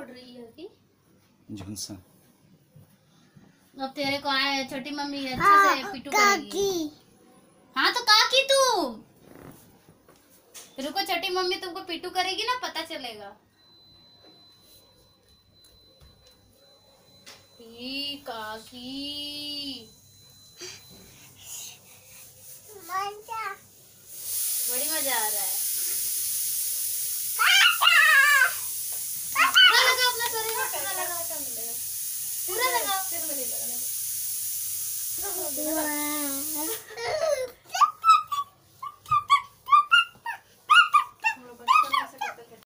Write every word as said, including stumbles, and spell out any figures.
रही है कि झुनसा। अब तेरे को आए छोटी मम्मी अच्छे से पिटू करेगी। हाँ तो काकी तू रुको, छोटी मम्मी तुमको पिटू करेगी ना, पता चलेगा। ई काकी मजा, बड़ी मजा आ रहा है।